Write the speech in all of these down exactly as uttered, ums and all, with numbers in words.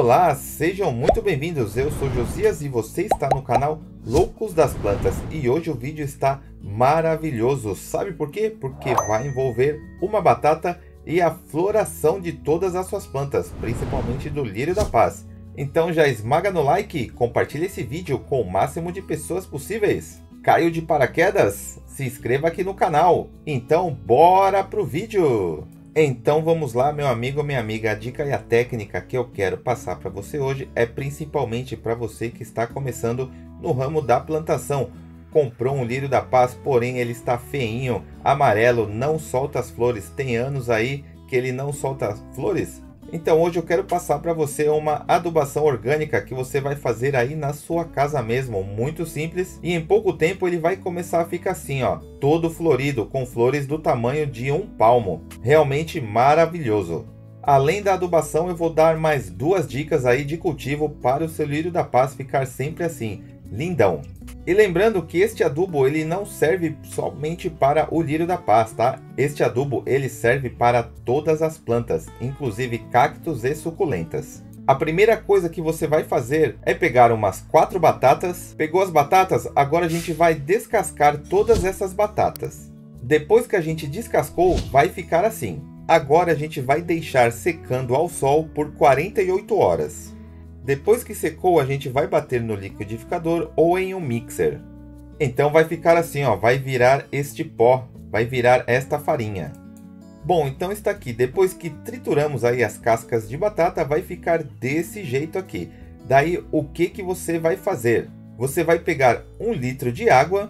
Olá, sejam muito bem-vindos, eu sou Josias e você está no canal Loucos das Plantas. E hoje o vídeo está maravilhoso, sabe por quê? Porque vai envolver uma batata e a floração de todas as suas plantas, principalmente do lírio da paz. Então já esmaga no like, compartilhe esse vídeo com o máximo de pessoas possíveis. Caiu de paraquedas? Se inscreva aqui no canal. Então bora pro vídeo! Então vamos lá, meu amigo ou minha amiga, a dica e a técnica que eu quero passar para você hoje é principalmente para você que está começando no ramo da plantação. Comprou um lírio da paz, porém ele está feinho, amarelo, não solta as flores, tem anos aí que ele não solta as flores. Então hoje eu quero passar para você uma adubação orgânica que você vai fazer aí na sua casa mesmo, muito simples, e em pouco tempo ele vai começar a ficar assim, ó, todo florido, com flores do tamanho de um palmo, realmente maravilhoso. Além da adubação, eu vou dar mais duas dicas aí de cultivo para o seu lírio da paz ficar sempre assim, lindão. E lembrando que este adubo ele não serve somente para o lírio da paz, tá? Este adubo ele serve para todas as plantas, inclusive cactos e suculentas. A primeira coisa que você vai fazer é pegar umas quatro batatas. Pegou as batatas? Agora a gente vai descascar todas essas batatas. Depois que a gente descascou, vai ficar assim. Agora a gente vai deixar secando ao sol por quarenta e oito horas. Depois que secou, a gente vai bater no liquidificador ou em um mixer. Então vai ficar assim, ó, vai virar este pó, vai virar esta farinha. Bom, então está aqui. Depois que trituramos aí as cascas de batata, vai ficar desse jeito aqui. Daí, o que que você vai fazer? Você vai pegar um litro de água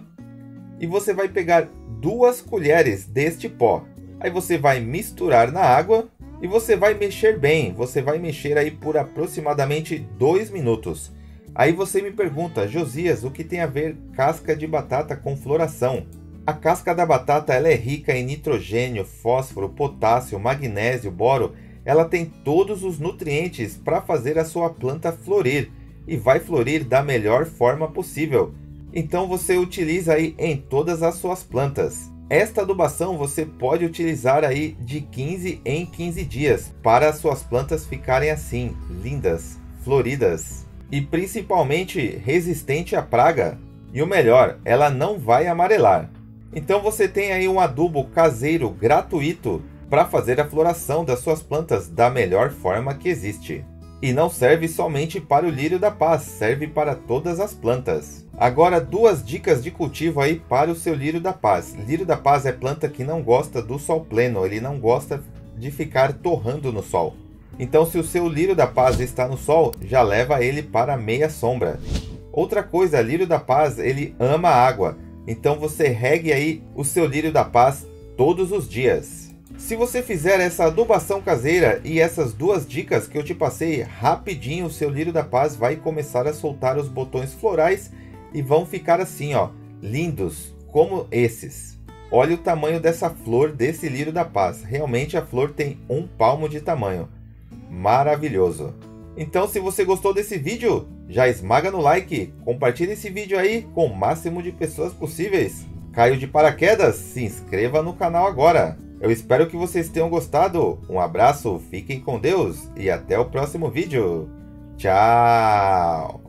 e você vai pegar duas colheres deste pó. Aí você vai misturar na água. E você vai mexer bem, você vai mexer aí por aproximadamente dois minutos. Aí você me pergunta, Josias, o que tem a ver casca de batata com floração? A casca da batata ela é rica em nitrogênio, fósforo, potássio, magnésio, boro. Ela tem todos os nutrientes para fazer a sua planta florir. E vai florir da melhor forma possível. Então você utiliza aí em todas as suas plantas. Esta adubação você pode utilizar aí de quinze em quinze dias para as suas plantas ficarem assim, lindas, floridas e principalmente resistente à praga. E o melhor, ela não vai amarelar. Então você tem aí um adubo caseiro gratuito para fazer a floração das suas plantas da melhor forma que existe. E não serve somente para o lírio da paz, serve para todas as plantas. Agora duas dicas de cultivo aí para o seu lírio da paz. Lírio da paz é planta que não gosta do sol pleno, ele não gosta de ficar torrando no sol. Então se o seu lírio da paz está no sol, já leva ele para a meia sombra. Outra coisa, lírio da paz ele ama água, então você regue aí o seu lírio da paz todos os dias. Se você fizer essa adubação caseira e essas duas dicas que eu te passei rapidinho, o seu lírio da paz vai começar a soltar os botões florais e vão ficar assim, ó, lindos, como esses. Olha o tamanho dessa flor desse lírio da paz. Realmente a flor tem um palmo de tamanho. Maravilhoso. Então se você gostou desse vídeo, já esmaga no like, compartilhe esse vídeo aí com o máximo de pessoas possíveis. Caiu de paraquedas? Se inscreva no canal agora. Eu espero que vocês tenham gostado. Um abraço, fiquem com Deus e até o próximo vídeo. Tchau!